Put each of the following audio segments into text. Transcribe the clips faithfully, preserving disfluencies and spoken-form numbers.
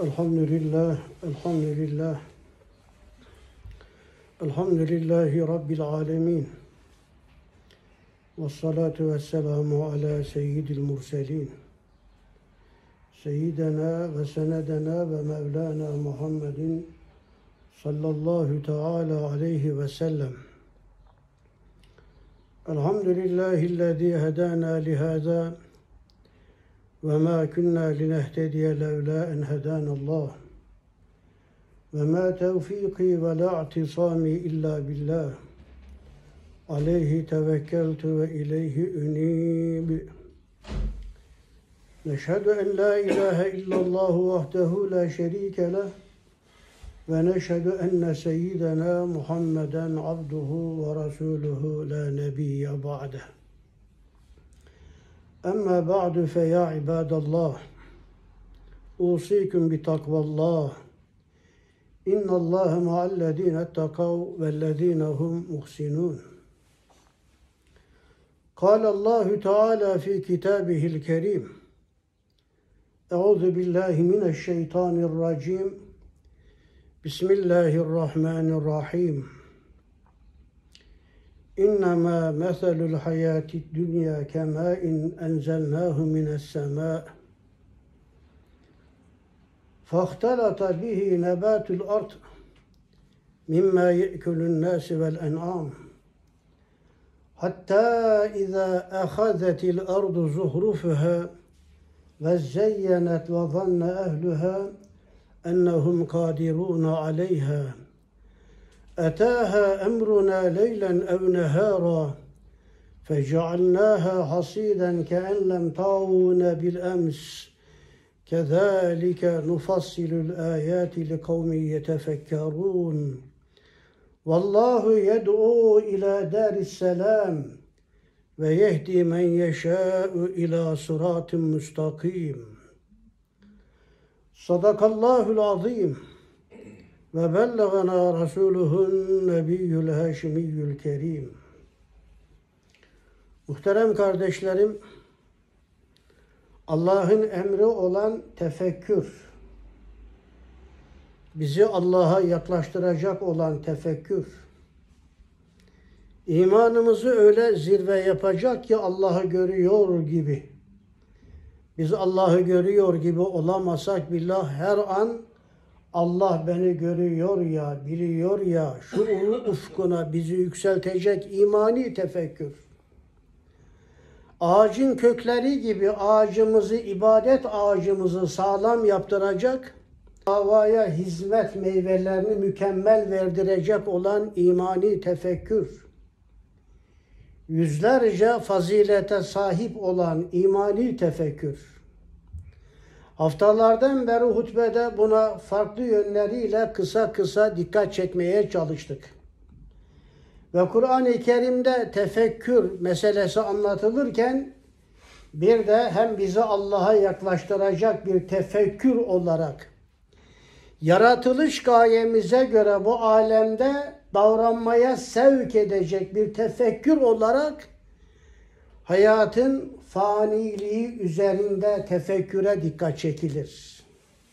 Elhamdülillah, elhamdülillah, elhamdülillahi Rabbil alemin. Ve salatu ve selamu ala seyyidil murselin. Seyyidena ve senedena ve mevlana Muhammedin sallallahu teala aleyhi ve sellem. Elhamdülillahillezî hedâna lihâzâ ve mâ künnâ linehtediye levlâ en hedânallâh. Ve mâ tevfîkî ve lâ i'tisâmî illâ billah. Aleyhi tevekkeltu ve ileyhi unîb. Neşhedü en lâ ilâhe illallah vahdehu lâ şerîke leh. Ve neşhedü enne seyyidena Muhammeden abduhu ve rasûluhu la nebiyye ba'deh. Amma ba'du fe ya ibadallah. Usikum bi takvallah. İnnallâhe ma'allezîne ettekav vellezîne hum muhsinûn. Kâlellâhu Teâlâ fî kitâbihil kerîm. Euzu billahi mineşşeytanirracim. Bismillahirrahmanirrahim. İnnemâ meselul hayâtid dünya kemâin enzelnâhu mine's-semâ. Fahtalata bihi nebâtul ard mimmâ ye'kulun nâs vel en'âm. Hatta izâ ahazetil ardu zuhrufuha ve zeyyenet ve zanne ehluha ennehum kadirûne aleyha. Etâhâ emrunâ leylen ev nehârâ fecealnâhâ hasîden ke'en lem tağûne bil ems. Kezâlike nufassilul âyâti li kavmin yetefekkerûn. Vallahu yed'û ilâ dârisselâm ve yehdi men yeşâ'u ilâ sıratın müstakîm. Sadakallahul azîm ve bellegana rasûluhun nebiyyül hâşimiyyül kerîm. Muhterem kardeşlerim, Allah'ın emri olan tefekkür, bizi Allah'a yaklaştıracak olan tefekkür, imanımızı öyle zirve yapacak ki Allah'ı görüyor gibi. Biz Allah'ı görüyor gibi olamasak billah her an Allah beni görüyor ya, biliyor ya, şuuru ufkuna bizi yükseltecek imani tefekkür. Ağacın kökleri gibi ağacımızı, ibadet ağacımızı sağlam yaptıracak, davaya hizmet meyvelerini mükemmel verdirecek olan imani tefekkür. Yüzlerce fazilete sahip olan imani tefekkür. Haftalardan beri hutbede buna farklı yönleriyle kısa kısa dikkat çekmeye çalıştık. Ve Kur'an-ı Kerim'de tefekkür meselesi anlatılırken bir de hem bizi Allah'a yaklaştıracak bir tefekkür olarak yaratılış gayemize göre bu alemde davranmaya sevk edecek bir tefekkür olarak hayatın faniliği üzerinde tefekküre dikkat çekilir.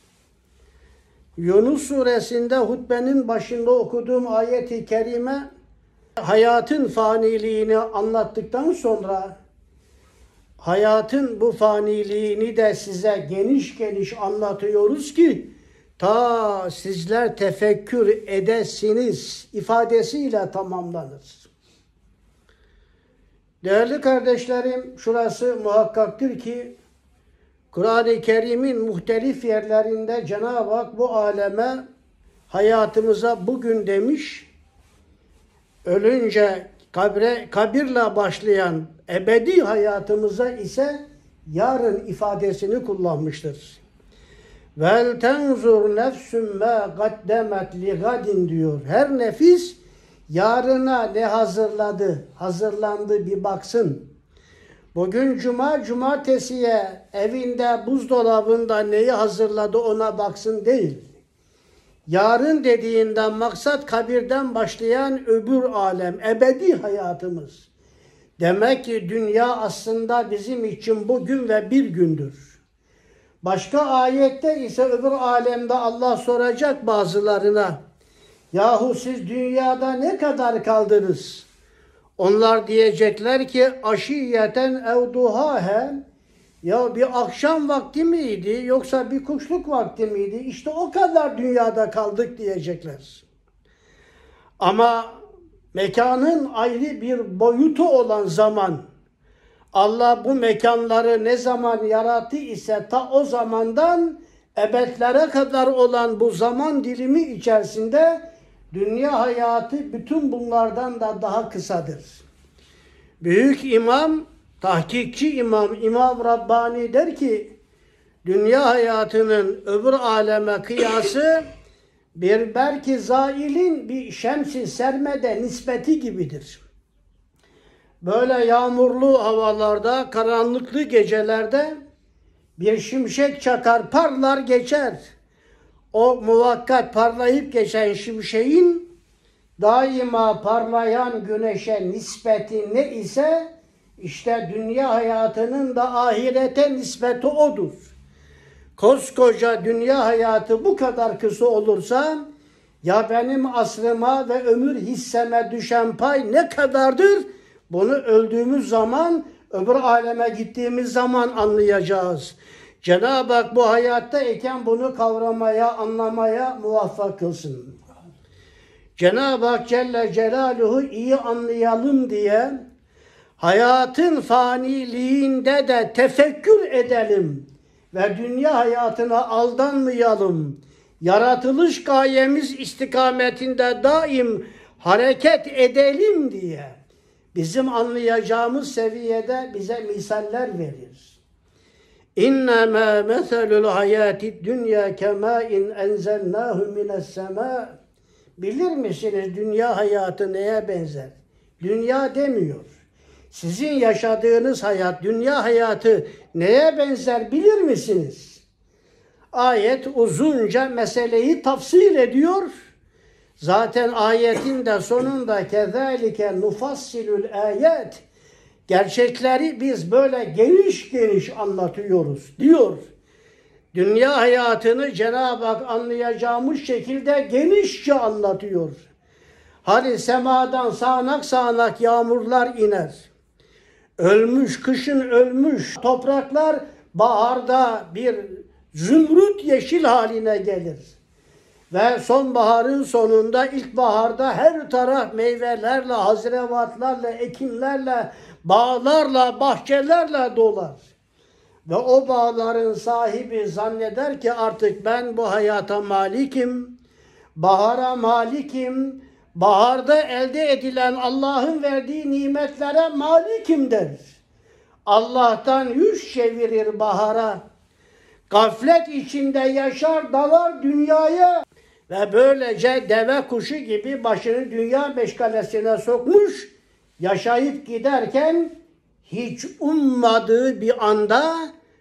Yunus suresinde hutbenin başında okuduğum ayet-i kerime hayatın faniliğini anlattıktan sonra hayatın bu faniliğini de size geniş geniş anlatıyoruz ki ta sizler tefekkür edesiniz ifadesiyle tamamlanır. Değerli kardeşlerim, şurası muhakkaktır ki Kur'an-ı Kerim'in muhtelif yerlerinde Cenab-ı Hak bu aleme, hayatımıza bugün demiş, ölünce kabre, kabirle başlayan ebedi hayatımıza ise yarın ifadesini kullanmıştır. Vel tenzur nefsün ma gaddemet li gadin diyor. Her nefis yarına ne hazırladı, hazırlandı bir baksın. Bugün cuma, cumartesiye evinde, buzdolabında neyi hazırladı ona baksın değil. Yarın dediğinden maksat kabirden başlayan öbür alem, ebedi hayatımız. Demek ki dünya aslında bizim için bugün ve bir gündür. Başka ayette ise öbür alemde Allah soracak bazılarına. Yahu siz dünyada ne kadar kaldınız? Onlar diyecekler ki aşiyeten ev duhahe. Ya bir akşam vakti miydi yoksa bir kuşluk vakti miydi? İşte o kadar dünyada kaldık diyecekler. Ama mekanın ayrı bir boyutu olan zaman, Allah bu mekanları ne zaman yarattı ise ta o zamandan ebedlere kadar olan bu zaman dilimi içerisinde dünya hayatı bütün bunlardan da daha kısadır. Büyük imam, tahkikçi imam, İmam Rabbani der ki, dünya hayatının öbür aleme kıyası bir belki zailin bir şemsi sermede nispeti gibidir. Böyle yağmurlu havalarda, karanlıklı gecelerde bir şimşek çakar, parlar geçer. O muvakkat parlayıp geçen şimşeğin daima parlayan güneşe nispeti ne ise işte dünya hayatının da ahirete nispeti odur. Koskoca dünya hayatı bu kadar kısa olursa ya benim asrıma ve ömür hisseme düşen pay ne kadardır? Bunu öldüğümüz zaman, öbür aleme gittiğimiz zaman anlayacağız. Cenab-ı Hak bu hayatta iken bunu kavramaya, anlamaya muvaffak kılsın. Cenab-ı Hak Celle Celaluhu iyi anlayalım diye hayatın faniliğinde de tefekkür edelim ve dünya hayatına aldanmayalım. Yaratılış gayemiz istikametinde daim hareket edelim diye bizim anlayacağımız seviyede bize misaller verir. İnnemâ meselul hayâtid dünya kemâin enzelnâhu mine's-semâ. Bilir misiniz dünya hayatı neye benzer? Dünya demiyor. Sizin yaşadığınız hayat, dünya hayatı neye benzer bilir misiniz? Ayet uzunca meseleyi tafsil ediyor. Zaten ayetin de sonunda kezalike nufassilul ayet, gerçekleri biz böyle geniş geniş anlatıyoruz diyor. Dünya hayatını Cenab-ı Hak anlayacağımız şekilde genişçe anlatıyor. Hani semadan sağanak sağanak yağmurlar iner. Ölmüş, kışın ölmüş topraklar baharda bir zümrüt yeşil haline gelir. Ve sonbaharın sonunda, ilkbaharda her taraf meyvelerle, hazrevatlarla, ekinlerle, bağlarla, bahçelerle dolar. Ve o bağların sahibi zanneder ki artık ben bu hayata malikim, bahara malikim, baharda elde edilen Allah'ın verdiği nimetlere malikim der. Allah'tan yüz çevirir bahara. Gaflet içinde yaşar, dalar dünyaya ve böylece deve kuşu gibi başını dünya meşgalesine sokmuş, yaşayıp giderken hiç ummadığı bir anda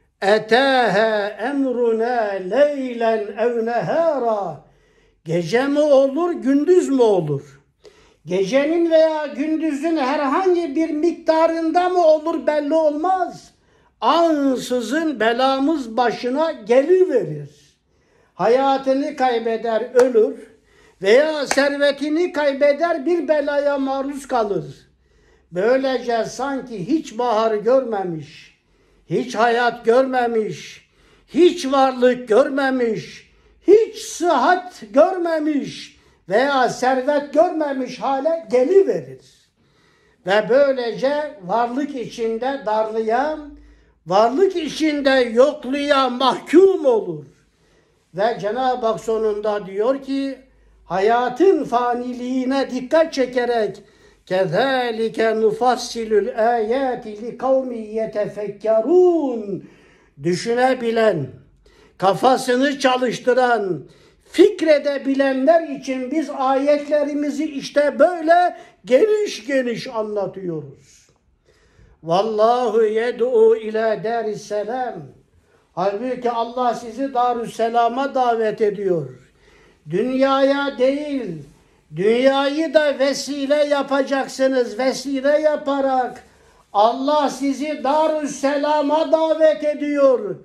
etehe emrune leylen ev nehara, gece mi olur, gündüz mü olur? Gecenin veya gündüzün herhangi bir miktarında mı olur belli olmaz. Ansızın belamız başına geliverir. Hayatını kaybeder, ölür veya servetini kaybeder, bir belaya maruz kalır. Böylece sanki hiç bahar görmemiş, hiç hayat görmemiş, hiç varlık görmemiş, hiç sıhhat görmemiş veya servet görmemiş hale geliverir. Ve böylece varlık içinde darlayan, varlık içinde yokluğa mahkum olur. Ve Cenab-ı Hak sonunda diyor ki, hayatın faniliğine dikkat çekerek كَذَٰلِكَ نُفَصِّلُ الْآيَاتِ لِقَوْمِ يَتَفَكَّرُونَ, düşünebilen, kafasını çalıştıran, fikredebilenler için biz ayetlerimizi işte böyle geniş geniş anlatıyoruz. Vallahu yed'u ila darisselam. Halbuki Allah sizi Darüsselam'a davet ediyor. Dünyaya değil, dünyayı da vesile yapacaksınız. Vesile yaparak Allah sizi Darüsselam'a davet ediyor.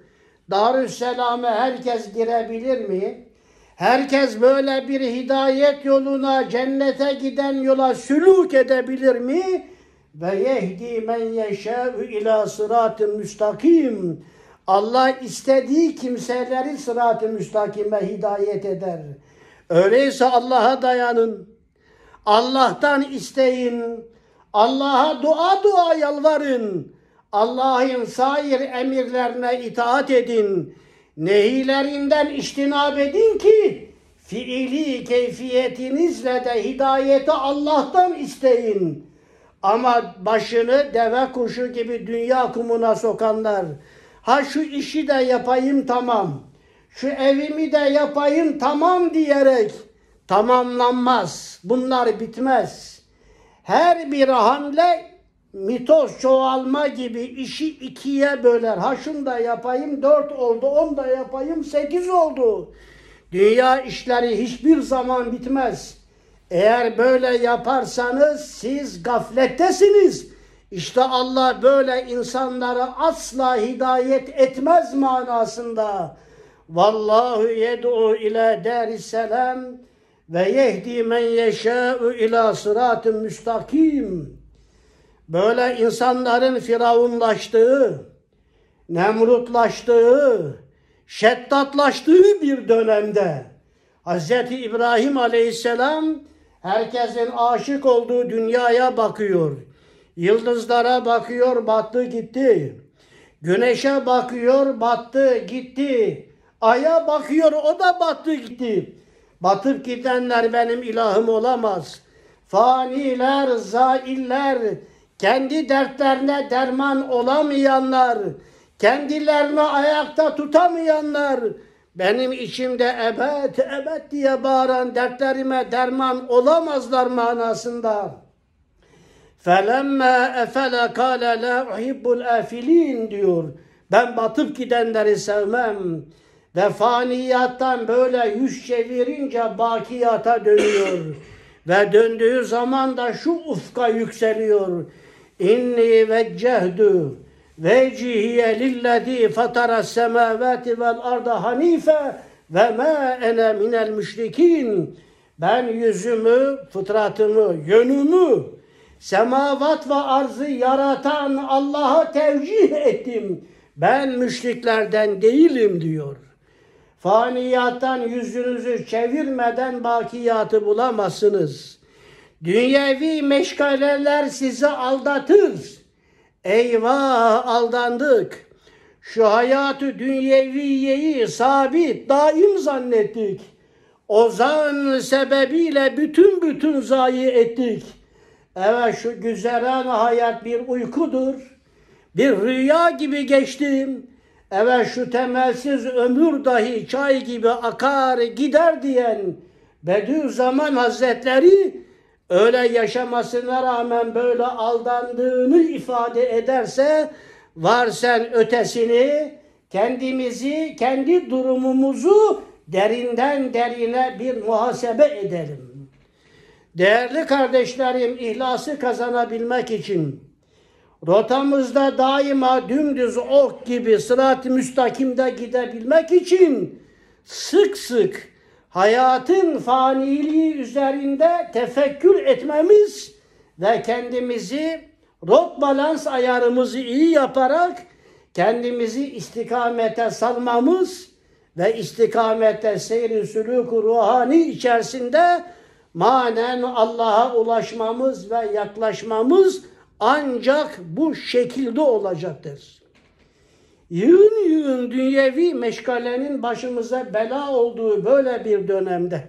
Darüsselam'a herkes girebilir mi? Herkes böyle bir hidayet yoluna, cennete giden yola sülûk edebilir mi? Ve yehdi men yeşâ'u ilâ sırat-ı müstakim. Allah istediği kimseleri sırat-ı müstakime hidayet eder. Öyleyse Allah'a dayanın. Allah'tan isteyin. Allah'a dua dua yalvarın. Allah'ın sair emirlerine itaat edin. Nehilerinden iştinab edin ki fiili keyfiyetinizle de hidayeti Allah'tan isteyin. Ama başını deve kuşu gibi dünya kumuna sokanlar, ha şu işi de yapayım tamam, şu evimi de yapayım tamam diyerek tamamlanmaz. Bunlar bitmez. Her bir hamle mitoz çoğalma gibi işi ikiye böler. Ha şunu da yapayım dört oldu, on da yapayım sekiz oldu. Dünya işleri hiçbir zaman bitmez. Eğer böyle yaparsanız siz gaflettesiniz. İşte Allah böyle insanları asla hidayet etmez manasında. Vallahu yed'u ila darisselam ve yehdi men yeşâ'u ila sırat-ı müstakim. Böyle insanların firavunlaştığı, nemrutlaştığı, şeddatlaştığı bir dönemde Hz. İbrahim Aleyhisselam herkesin aşık olduğu dünyaya bakıyor. Yıldızlara bakıyor, battı gitti. Güneşe bakıyor, battı gitti. Ay'a bakıyor, o da battı gitti. Batıp gidenler benim ilahım olamaz. Faniler, zailler, kendi dertlerine derman olamayanlar, kendilerini ayakta tutamayanlar, benim içimde ebed, ebed diye bağıran dertlerime derman olamazlar manasında. فَلَمَّا اَفَلَ قَالَ لَا اُحِبُّ الْاَفِلِينَ diyor. Ben batıp gidenleri sevmem. Ve faniyattan böyle yüz çevirince bakiyata dönüyor. Ve döndüğü zaman da şu ufka yükseliyor. İnni veccehdu vecihiye lillezî fataras semâvâti vel arda hanife ve mâ ene minel müşrikîn. Ben yüzümü, fıtratımı, yönümü semavat ve arzı yaratan Allah'a tevcih ettim. Ben müşriklerden değilim diyor. Faniyattan yüzünüzü çevirmeden bakiyatı bulamazsınız. Dünyevi meşgaleler sizi aldatır. Eyvah aldandık. Şu hayatı dünyeviyeyi sabit, daim zannettik. O zan sebebiyle bütün bütün zayi ettik. Evet şu güzeren hayat bir uykudur. Bir rüya gibi geçtim. Evet şu temelsiz ömür dahi çay gibi akar gider diyen Bediüzzaman Hazretleri öyle yaşamasına rağmen böyle aldandığını ifade ederse var sen ötesini, kendimizi, kendi durumumuzu derinden derine bir muhasebe edelim. Değerli kardeşlerim, ihlası kazanabilmek için rotamızda daima dümdüz ok gibi sırat-ı müstakimde gidebilmek için sık sık hayatın faniliği üzerinde tefekkür etmemiz ve kendimizi rot balans ayarımızı iyi yaparak kendimizi istikamete salmamız ve istikamete seyr-i sülûk-u ruhani içerisinde manen Allah'a ulaşmamız ve yaklaşmamız ancak bu şekilde olacaktır. Yığın yığın dünyevi meşgalenin başımıza bela olduğu böyle bir dönemde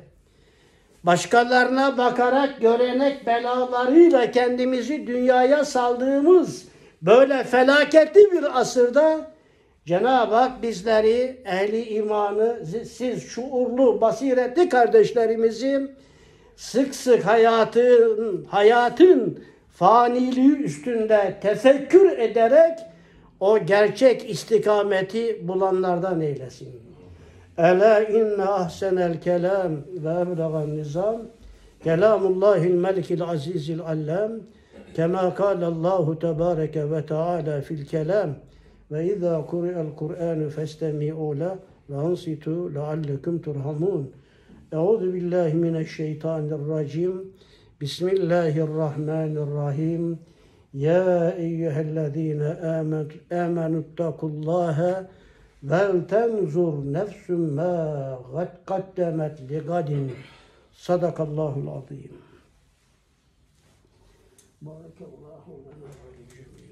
başkalarına bakarak görenek belalarıyla kendimizi dünyaya saldığımız böyle felaketli bir asırda Cenab-ı Hak bizleri, ehli imanı, siz şuurlu, basiretli kardeşlerimizi sık sık hayatın, hayatın faniliği üstünde tefekkür ederek o gerçek istikameti bulanlardan eylesin. Ela inne ahsenel kelam ve eblegan nizam kelamullahil melikil azizil allam kema kâlallahu tebâreke ve teâlâ fil kelam ve izâ kuri'el Kur'ânu festemi'û le ve ansitû leallekum turhamun. Euzu billahi mineşşeytanirracim. Bismillahirrahmanirrahim. Ya eyyühellezîne âmenüttekullâhe vel tenzur nefsüm mâ kaddemet li gadin. Sadakallahul azîm. Barakallahu lena ve